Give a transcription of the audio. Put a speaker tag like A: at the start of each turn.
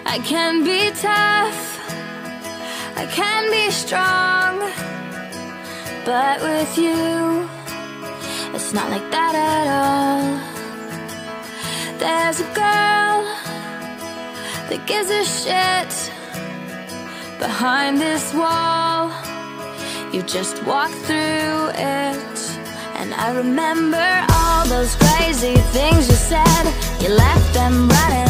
A: I can be tough, I can be strong, but with you, it's not like that at all. There's a girl that gives a shit behind this wall. You just walk through it, and I remember all those crazy things you said. You left them running